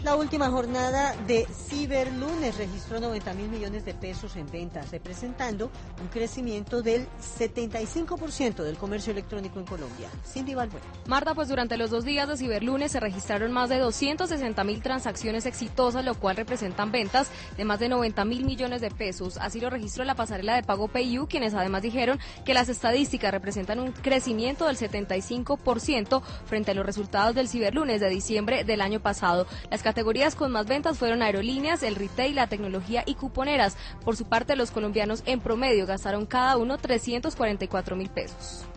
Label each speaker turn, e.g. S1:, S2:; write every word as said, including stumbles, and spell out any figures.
S1: La última jornada de Ciberlunes registró noventa mil millones de pesos en ventas, representando un crecimiento del setenta y cinco por ciento del comercio electrónico en Colombia. Cindy Balbuena.
S2: Marta, pues durante los dos días de Ciberlunes se registraron más de doscientas sesenta mil transacciones exitosas, lo cual representan ventas de más de noventa mil millones de pesos. Así lo registró la pasarela de pago PayU, quienes además dijeron que las estadísticas representan un crecimiento del setenta y cinco por ciento frente a los resultados del Ciberlunes de diciembre del año pasado. Las categorías con más ventas fueron aerolíneas, el retail, la tecnología y cuponeras. Por su parte, los colombianos en promedio gastaron cada uno trescientos cuarenta y cuatro mil pesos.